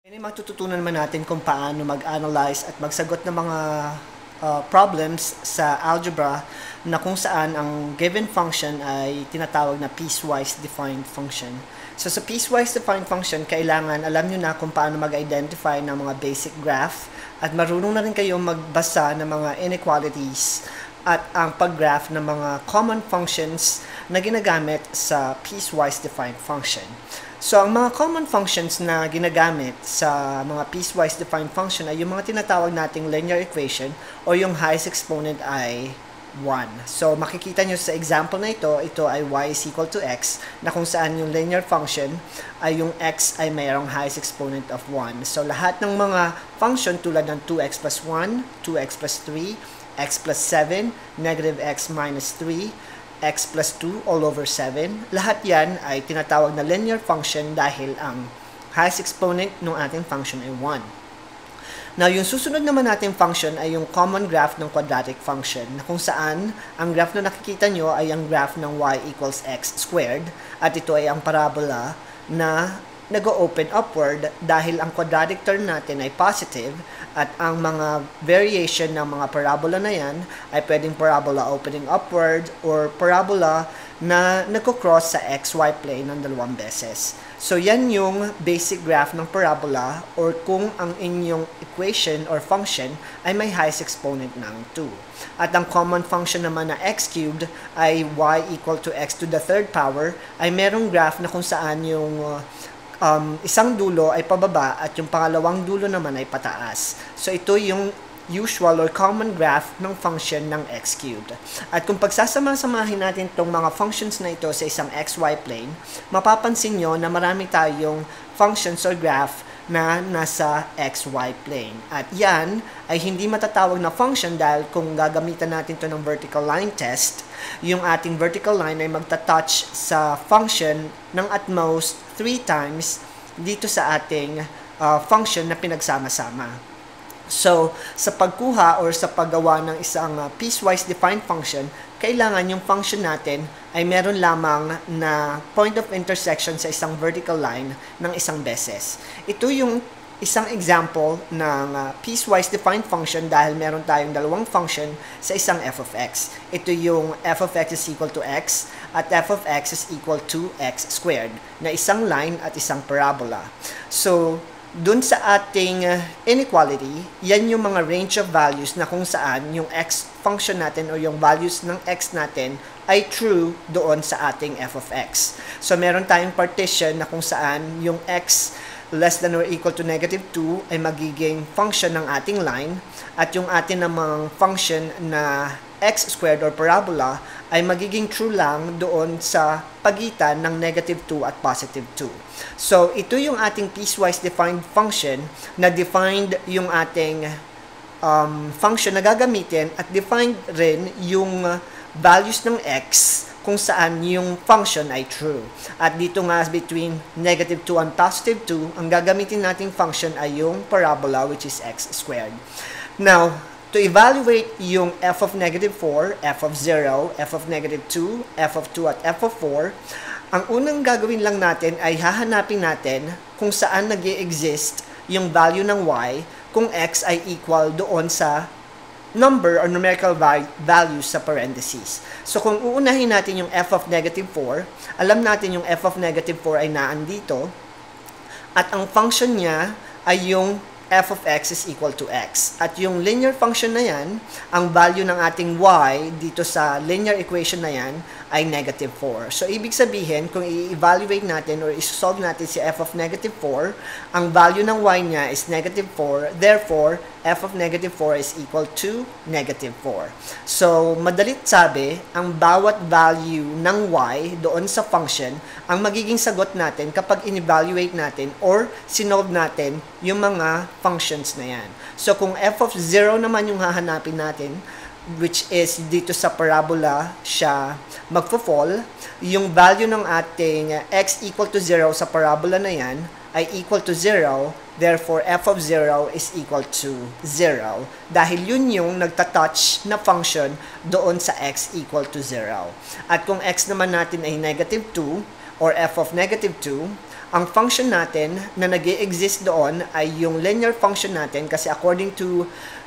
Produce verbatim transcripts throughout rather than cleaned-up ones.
Ngayon matututunan naman natin kung paano mag-analyze at magsagot ng mga uh, problems sa algebra na kung saan ang given function ay tinatawag na piecewise defined function. So sa piecewise defined function, kailangan alam nyo na kung paano mag-identify ng mga basic graph at marunong na rin kayo magbasa ng mga inequalities at ang pag-graph ng mga common functions na ginagamit sa piecewise defined function. So, ang mga common functions na ginagamit sa mga piecewise defined function ay yung mga tinatawag nating linear equation o yung highest exponent ay one. So, makikita nyo sa example na ito, ito ay y is equal to x, na kung saan yung linear function ay yung x ay mayroong highest exponent of one. So, lahat ng mga function tulad ng two x plus one, two x plus three, x plus seven, negative x minus three, x plus two all over seven. Lahat yan ay tinatawag na linear function dahil ang highest exponent ng ating function ay one. Now, yung susunod naman nating function ay yung common graph ng quadratic function na kung saan ang graph na nakikita nyo ay ang graph ng y equals x squared at ito ay ang parabola na nag-open upward dahil ang quadratic term natin ay positive at ang mga variation ng mga parabola na yan ay pwedeng parabola opening upward or parabola na nagko-cross sa xy plane ng dalawang beses. So yan yung basic graph ng parabola or kung ang inyong equation or function ay may highest exponent ng two. At ang common function naman na x cubed ay y equal to x to the third power ay merong graph na kung saan yung uh, Um, isang dulo ay pababa at yung pangalawang dulo naman ay pataas. So ito yung usual or common graph ng function ng x cubed. At kung pagsasama-samahin natin itong mga functions na ito sa isang xy plane, mapapansin nyo na marami tayong functions or graph na nasa xy plane. At yan ay hindi matatawag na function dahil kung gagamitan natin ito ng vertical line test, yung ating vertical line ay magta-touch sa function ng at most three times dito sa ating uh, function na pinagsama-sama. So, sa pagkuha or sa paggawa ng isang uh, piecewise defined function, kailangan yung function natin ay meron lamang na point of intersection sa isang vertical line ng isang beses. Ito yung isang example ng uh, piecewise defined function dahil meron tayong dalawang function sa isang f of x. Ito yung f of x is equal to x at f of x is equal to x squared na isang line at isang parabola. So, dun sa ating uh, inequality, yan yung mga range of values na kung saan yung x function natin o yung values ng x natin ay true doon sa ating f of x. So, meron tayong partition na kung saan yung x less than or equal to negative two ay magiging function ng ating line at yung atin namang function na x squared or parabola ay magiging true lang doon sa pagitan ng negative two at positive two. So, ito yung ating piecewise defined function na defined yung ating um, function na gagamitin at defined rin yung values ng x kung saan yung function ay true. At dito nga between negative two and positive two, ang gagamitin nating function ay yung parabola which is x squared. Now, to evaluate yung f of negative four, f of zero, f of negative two, f of two at f of four, ang unang gagawin lang natin ay hahanapin natin kung saan nag-i-exist yung value ng y kung x ay equal doon sa number or numerical value sa parentheses. So, kung uunahin natin yung f of negative four, alam natin yung f of negative four ay naandito at ang function niya ay yung f of x is equal to x. At yung linear function na yan, ang value ng ating y dito sa linear equation na yan ay negative four. So, ibig sabihin, kung i-evaluate natin or isolve natin si f of negative four, ang value ng y niya is negative four. Therefore, f of negative four is equal to negative four. So, madalit sabi, ang bawat value ng y doon sa function, ang magiging sagot natin kapag in-evaluate natin or sinolve natin yung mga functions na yan. So, kung f of zero naman yung hahanapin natin, which is dito sa parabola siya magfo-fall, yung value ng ating x equal to zero sa parabola na yan ay equal to zero, therefore f of zero is equal to zero. Dahil yun yung nagtatouch na function doon sa x equal to zero. At kung x naman natin ay negative two, or f of negative two, ang function natin na nag-exist doon ay yung linear function natin kasi according to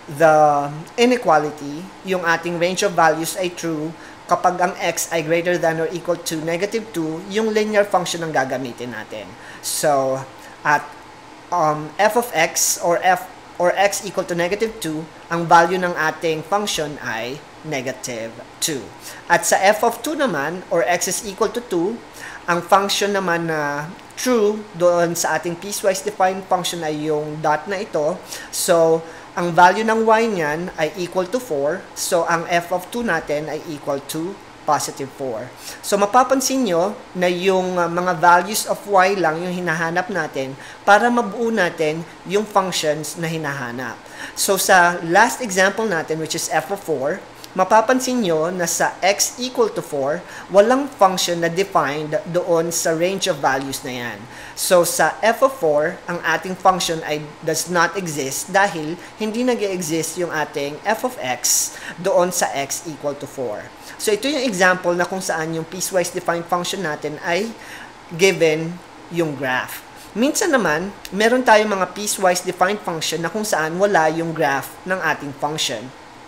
the inequality, yung ating range of values ay true kapag ang x ay greater than or equal to negative two, yung linear function ang gagamitin natin. So, at um, f of x or f or x equal to negative two, ang value ng ating function ay negative two. At sa f of two naman, or x is equal to two, ang function naman na true doon sa ating piecewise defined function ay yung dot na ito. So, ang value ng y niyan ay equal to four. So, ang f of two natin ay equal to positive four. So, mapapansin nyo na yung uh, mga values of y lang yung hinahanap natin para mabuo natin yung functions na hinahanap. So, sa last example natin, which is f of four, mapapansin nyo na sa x equal to four, walang function na defined doon sa range of values na yan. So, sa f of four, ang ating function ay does not exist dahil hindi nag-exist yung ating f of x doon sa x equal to four. So, ito yung example na kung saan yung piecewise defined function natin ay given yung graph. Minsan naman, meron tayong mga piecewise defined function na kung saan wala yung graph ng ating function.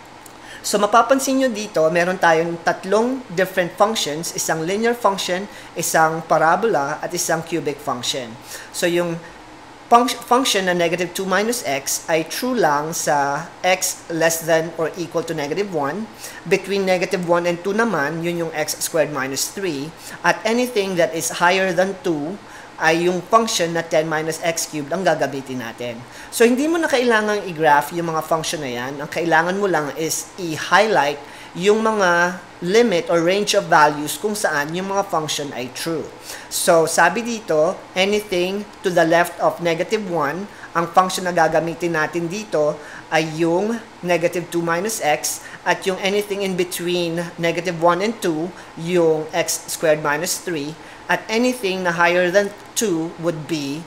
So, mapapansin nyo dito, meron tayong tatlong different functions, isang linear function, isang parabola, at isang cubic function. So, yung func function na negative two minus x ay true lang sa x less than or equal to negative one. Between negative one and two naman, yun yung x squared minus three. At anything that is higher than two, ay yung function na ten minus x cubed ang gagamitin natin. So, hindi mo na kailangang i-graph yung mga function na yan. Ang kailangan mo lang is i-highlight yung mga limit or range of values kung saan yung mga function ay true. So, sabi dito, anything to the left of negative one, ang function na gagamitin natin dito ay yung negative two minus x, at yung anything in between negative one and two, yung x squared minus three, at anything na higher than two would be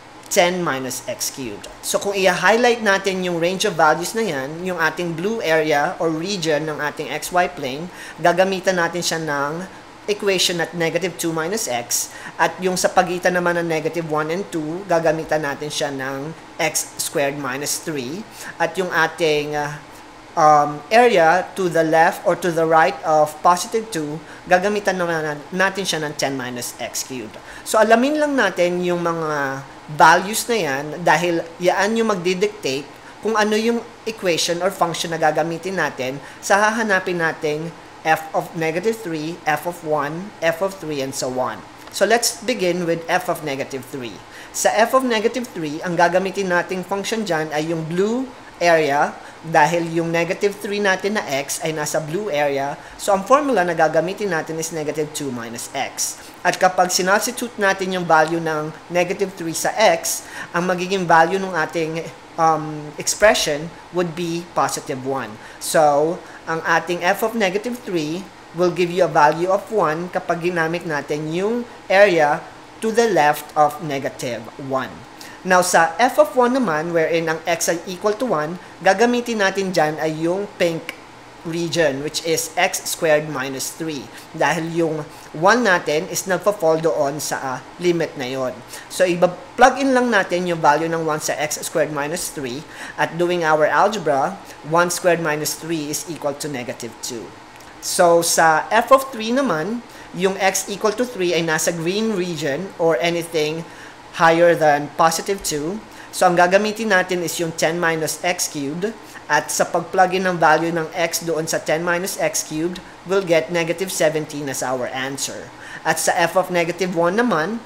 ten minus x cubed. So, kung i-highlight natin yung range of values na yan, yung ating blue area or region ng ating xy plane, gagamitan natin siya ng equation at negative two minus x, at yung sa pagitan naman ng negative one and two, gagamitan natin siya ng x squared minus three, at yung ating uh, Um, area to the left or to the right of positive two, gagamitan naman natin siya ng ten minus x cubed. So, alamin lang natin yung mga values na yan dahil yan yung magdidictate kung ano yung equation or function na gagamitin natin sa hahanapin nating f of negative three, f of one, f of three, and so on. So, let's begin with f of negative three. Sa f of negative three, ang gagamitin nating function dyan ay yung blue area, dahil yung negative three natin na x ay nasa blue area. So, ang formula na gagamitin natin is negative two minus x. At kapag sinubstitute natin yung value ng negative three sa x, ang magiging value ng ating um, expression would be positive one. So, ang ating f of negative three will give you a value of one kapag ginamit natin yung area to the left of negative one. Now, sa f of one naman, wherein ang x ay equal to one, gagamitin natin dyan ay yung pink region, which is x squared minus three. Dahil yung one natin is nagpa-fall doon sa uh, limit na yon. So, i-plug in lang natin yung value ng one sa x squared minus three. At doing our algebra, one squared minus three is equal to negative two. So, sa f of three naman, yung x equal to three ay nasa green region or anything higher than positive two. So, ang gagamitin natin is yung ten minus x cubed. At sa pag-plug in ng value ng x doon sa ten minus x cubed, we'll get negative seventeen as our answer. At sa f of negative one naman,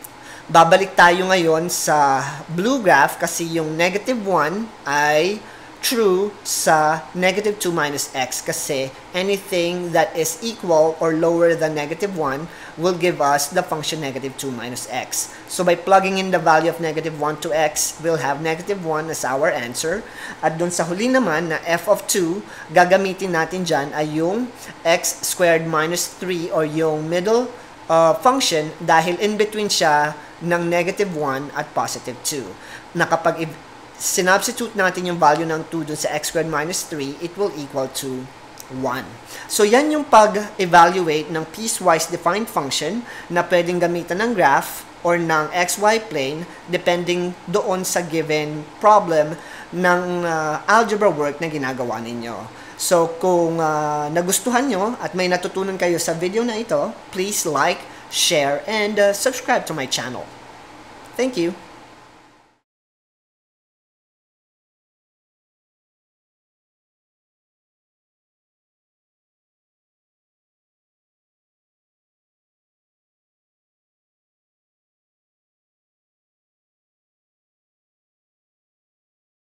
babalik tayo ngayon sa blue graph kasi yung negative one ay true sa negative two minus x kasi anything that is equal or lower than negative one will give us the function negative two minus x. So, by plugging in the value of negative one to x, we'll have negative one as our answer. At dun sa huli naman na f of two, gagamitin natin dyan ay yung x squared minus three or yung middle uh, function dahil in between siya ng negative one at positive two. Na kapag sinubstitute natin yung value ng two dun sa x squared minus three, it will equal to one. So, yan yung pag-evaluate ng piecewise defined function na pwedeng gamitan ng graph or ng X Y plane depending doon sa given problem ng uh, algebra work na ginagawa ninyo. So kung uh, nagustuhan nyo at may natutunan kayo sa video na ito, please like, share, and uh, subscribe to my channel. Thank you.